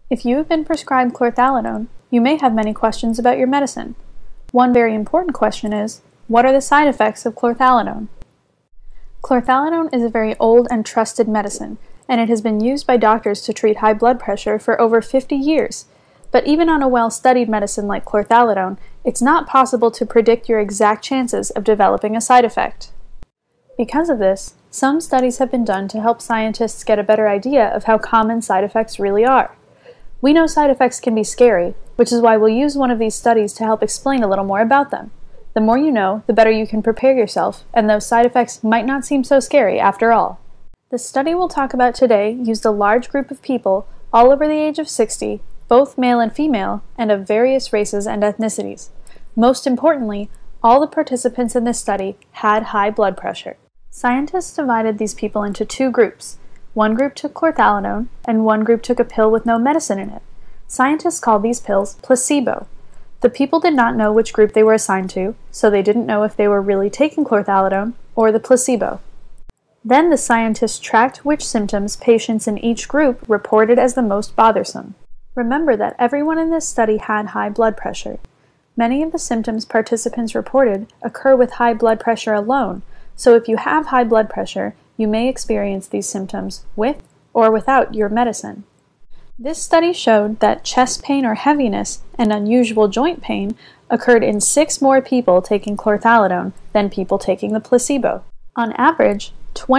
If you have been prescribed chlorthalidone, you may have many questions about your medicine. One very important question is, what are the side effects of chlorthalidone? Chlorthalidone is a very old and trusted medicine, and it has been used by doctors to treat high blood pressure for over 50 years. But even on a well-studied medicine like chlorthalidone, it's not possible to predict your exact chances of developing a side effect. Because of this, some studies have been done to help scientists get a better idea of how common side effects really are. We know side effects can be scary, which is why we'll use one of these studies to help explain a little more about them. The more you know, the better you can prepare yourself, and those side effects might not seem so scary after all. The study we'll talk about today used a large group of people, all over the age of 60, both male and female, and of various races and ethnicities. Most importantly, all the participants in this study had high blood pressure. Scientists divided these people into two groups. One group took chlorthalidone, and one group took a pill with no medicine in it. Scientists call these pills placebo. The people did not know which group they were assigned to, so they didn't know if they were really taking chlorthalidone or the placebo. Then the scientists tracked which symptoms patients in each group reported as the most bothersome. Remember that everyone in this study had high blood pressure. Many of the symptoms participants reported occur with high blood pressure alone, so if you have high blood pressure, you may experience these symptoms with or without your medicine. This study showed that chest pain or heaviness and unusual joint pain occurred in 6 more people taking chlorthalidone than people taking the placebo. On average,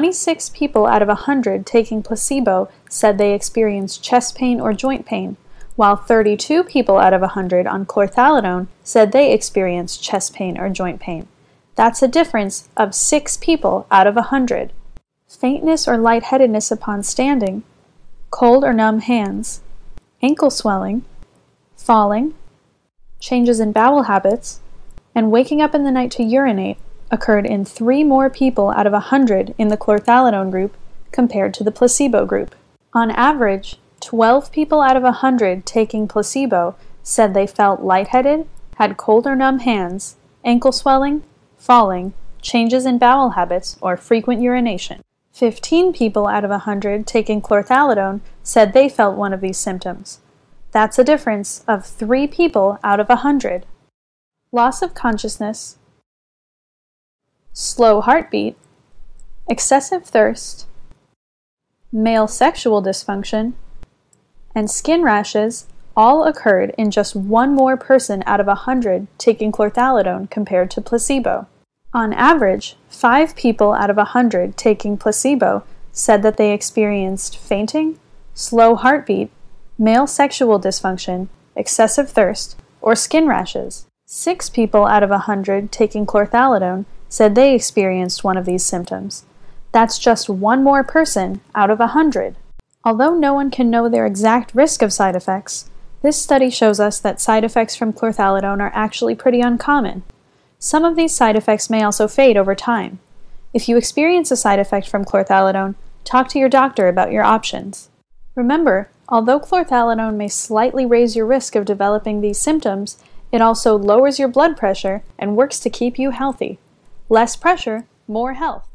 26 people out of 100 taking placebo said they experienced chest pain or joint pain, while 32 people out of 100 on chlorthalidone said they experienced chest pain or joint pain. That's a difference of 6 people out of 100. Faintness or lightheadedness upon standing, cold or numb hands, ankle swelling, falling, changes in bowel habits, and waking up in the night to urinate occurred in 3 more people out of 100 in the chlorthalidone group compared to the placebo group. On average, 12 people out of 100 taking placebo said they felt lightheaded, had cold or numb hands, ankle swelling, falling, changes in bowel habits, or frequent urination. 15 people out of 100 taking chlorthalidone said they felt one of these symptoms. That's a difference of 3 people out of 100. Loss of consciousness, slow heartbeat, excessive thirst, male sexual dysfunction, and skin rashes all occurred in just 1 more person out of 100 taking chlorthalidone compared to placebo. On average, 5 people out of 100 taking placebo said that they experienced fainting, slow heartbeat, male sexual dysfunction, excessive thirst, or skin rashes. 6 people out of 100 taking chlorthalidone said they experienced one of these symptoms. That's just 1 more person out of 100. Although no one can know their exact risk of side effects, this study shows us that side effects from chlorthalidone are actually pretty uncommon. Some of these side effects may also fade over time. If you experience a side effect from chlorthalidone, talk to your doctor about your options. Remember, although chlorthalidone may slightly raise your risk of developing these symptoms, it also lowers your blood pressure and works to keep you healthy. Less pressure, more health.